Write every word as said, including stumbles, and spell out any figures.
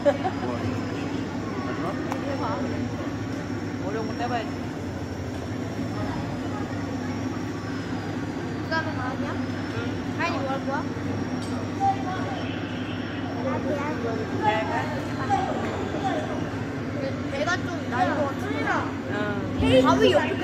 해봐. 어려운 거 떼봐야지. 그 다음에 뭐 하냐? 응. 하인이 뭐 할 거야? 배가 좀 나 이거 틀리라. 응. 가위 옆에